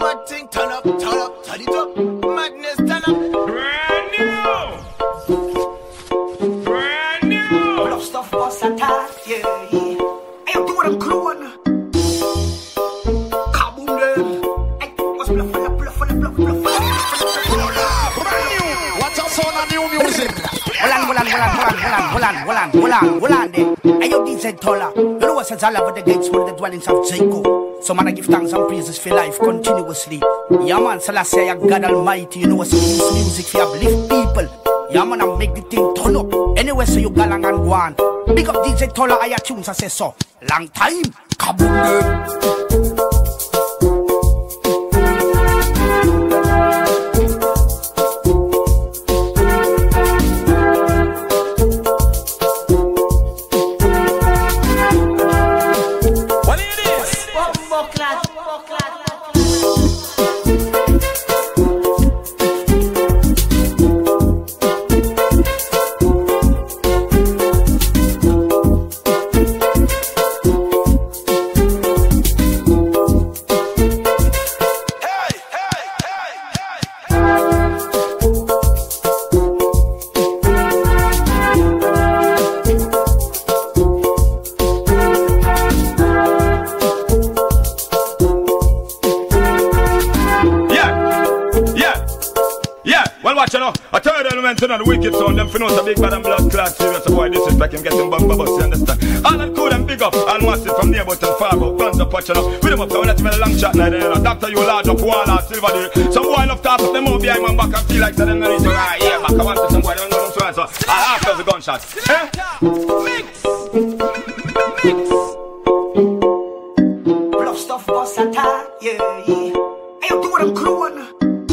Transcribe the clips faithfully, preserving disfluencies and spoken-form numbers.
mad thing, turn up, turn up, turn it up. Madness, turn up. Brand new. Brand new. Full of stuff, boss attack, yeah, yeah. Hey, I'm doing them crewing. Kaboom them. Hey, what's bluff, bluff, bluff, bluff, bluff, bluff. Brand new. What's up, son of new music? Wulan, wulan, wulan, wulan, wulan, wulan, wulan, wulan, wulan. Hey, yo, D Z Tola. You know what says all over the gates, one of the dwellings of Jacob. So man, I give thanks and praises for life continuously. Yeah man, Selassie, I God Almighty. You know what's use music for uplift people. Yeah man, I make the thing turn up. Anyway, so you galang and go on. Big up D Z Tola, I tunes, I say so. Long time, kaboom. On the wicked sound, them finance a big bad and blood clot serious boy, this is like him getting bumper bus, you understand? All that cool and big up, all massive from near but and far out, guns up watching up, with them up, so when I tell a long shot now, you know, doctor you large up wall or silver day, some boy love talk up them out behind my back and feel like them ready to ah, yeah, back I want to some boy, don't know them so and so, all after the gunshots, eh? Mix! Mix! Bluff stuff, boss attack, yeah, yeah. Hey, you do what I'm crewing.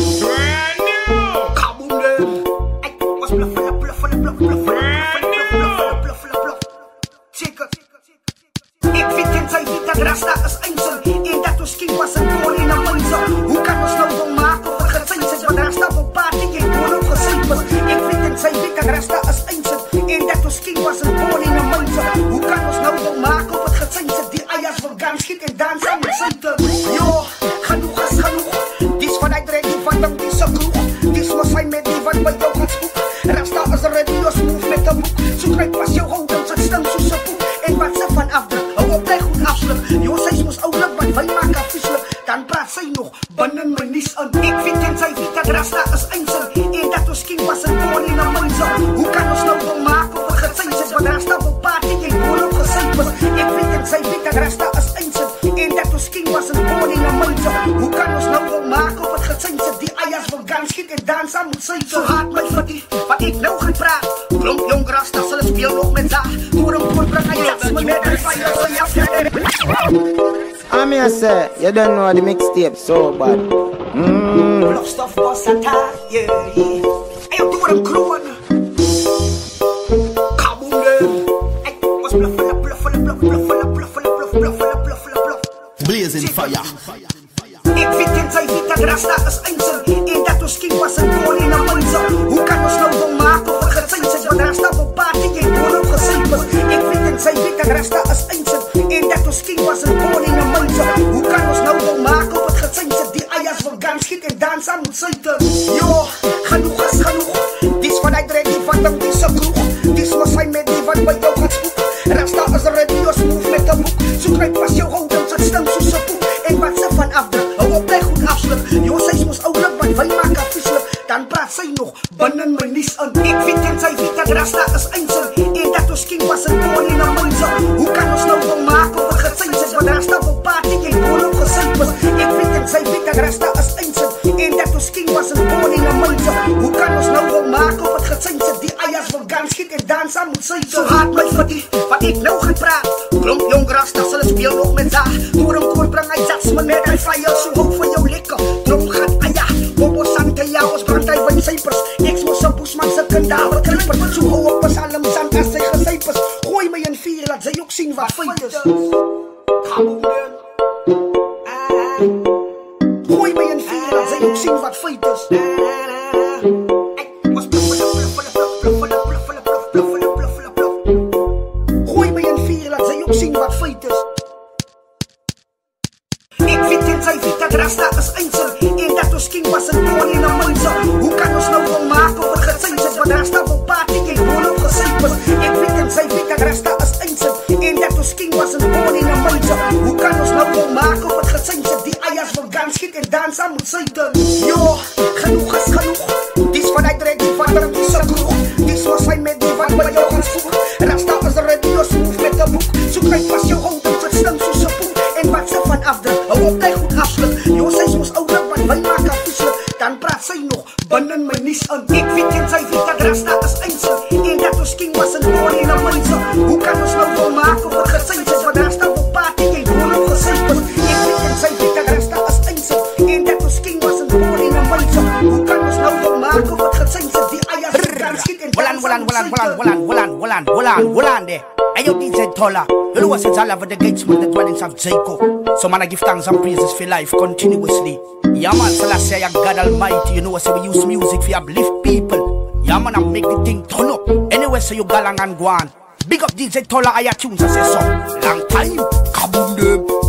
Rasta is einzeln, en dat ons kind was een kool in een munzer. Hoe kan ons nou wel maken wat gezegd is? Want Rasta wil party, jy kool op gesypers. Ek weet en sy weet dat Rasta is einzeln, en dat ons kind was een kool in een munzer. Hoe kan ons nou wel maken wat gezegd is? Die eiers van gans schiet en dans aan met syter. Jo, genoeg is genoeg. Dis van uit ready van dan die se kroeg. Dis was hy met die wat by jou gaat spoek. Rasta is ready, ons move met een boek. So krijg pas jou houdings, het stem soos een poek. En wat sy van afdruk, hou op bly goed afsluk. Jo, sy moes oulik, want wij maken vieslik. Dan praat sy nog, binnen my nies in. Ek weet en sy weet dat Rasta is einzeln, en dat ons kind was een kool in een munzer. Hoe kan ons nou wel maken wat gezegd is? Want Rasta wil party, jy kool op gesypers. Ek weet en sy weet dat Rasta is einzeln, en dat ons kind was een kool in een munzer. Hoe kan ons nou wel maken wat gezegd is? Die eiers wil gans schiet en dans aan met syter. So haat my vir die, wat ek nou gaan praat. Klomp jong Rasta, sal speel nog met zaag. Door een poort bring hy jats, my met die fire, so jy I'm here, say, you don't know the mixtape so bad. Mmm. Full of stuff, boss attack, yeah, yeah. Hey, you do what I'm crewing. Kaboom them. Hey, what's bluff, bluff, bluff, bluff, bluff, bluff, bluff, bluff, bluff, bluff, bluff, bluff, bluff. Blazing fire. Ek weet en sy weet dat Rasta is einzeln, en dat ons kind was een kool in een munzer. Hoe kan ons nou wel maken wat gezegd is? Want Rasta wil party, jy kool op gesypers. Ek weet en sy weet dat Rasta is einzeln, en dat ons kind was een kool in een munzer. Hoe kan ons nou wel maken wat gezegd is? Die eiers wil gans schiet en dans aan met syter. Jo, genoeg is genoeg. Dis van uit ready van dan die se kroeg. Dis was hy met die wat by jou gaat spoek. Rasta is ready, ons move met een boek. So krijg pas jou houdings, het stem soos een poek. En wat sy van afdruk, hou op bly goed afsluk. Jo, sy moes oulik, want wij maken vieslik. Dan praat sy nog, binnen my nies in. Ek weet en sy weet dat Rasta is einzeln, en dat ons kind was een kool in een munzer. Hoe kan ons nou wel maken wat gezegd is? Want Rasta wil party, jy kool op gesypers. Ek weet en sy weet dat Rasta is einzeln, en dat ons kind was een kool in een munzer. Hoe kan ons nou wel maken wat gezegd is? Die eiers wil gans schiet en dans aan met syter. So haat my vir die, wat ek nou gaan praat. Klomp jong Rasta, sal speel nog met zaag. Door een kool bring hy jats, my met die fire, so hou vir jou lekker. Drom gaat, aja, bobo sante, ja, ons brand hy van sypers. Ek moes een boesman sy kandaver kryper. So hou op as alem sand as sy gesypers. Gooi my in vier, laat sy ook sien wat feit is. Kaboom den. Gooi my in vier, laat sy ook sien wat feit is. Ek was bluff, bluff, bluff, bluff, bluff, bluff, bluff, bluff, bluff, bluff, bluff, bluff, bluff. Gooi my in vier, laat sy ook sien wat feit is. Ek weet kitten zij vita grasta als einsel. In dat ons king was een toon in een mensen. Hoe kan ons nou wel maken voor gezeintjes? Want daar staat op party, ik woon op gezeintjes. Ik kitten zij vita grasta als einsel. In dat ons king was een toon in een mensen. Hoe kan ons nou wel maken voor gezeintjes? Die eiers van gaan schiet en dansen moet zitten. Yo, genoeg is genoeg. Die is vanuit de die vader die is er genoeg. Die is zoals wij met die van bij jou gaan voegen. Rasta is de radio smooth met de boek. Zoek mij pas jouw hoofd op het stem zo ze poe. En wat ze van afdruk, hou op hij goed afsluit. Jo, zij is ons ouder, want wij maken vieselijk. Dan praat zij nog, binnen mijn nies aan. Ik weet en zij vita grasta als einsel. En dat ons king was een boon in een mensen. Hoe kan ons nou wel maken voor gezeintjes? Want daar staat op party, jij woon op gezeintjes. Ik weet en zij vita grasta als einsel. En dat ons king was een boon in een mensen. Hoe kan ons nou wel maken voor gezeintjes? Die eiers gaan schiet en Wolan, wolan, wolan, wolan, wolan, wolan, wolan, wolan, wolan there. Hey, yo, D J Tola. You know what's it's all over the gates with the dwellings of Jacob. So man, I give thanks and praises for life continuously. Yeah, man, so let's say God Almighty. You know what, so we use music for uplift people. Yeah, man, I make the thing turn up. Anyway, so you galang and go on. Big up D J Tola, I tunes, I say so. Long time, kaboom them.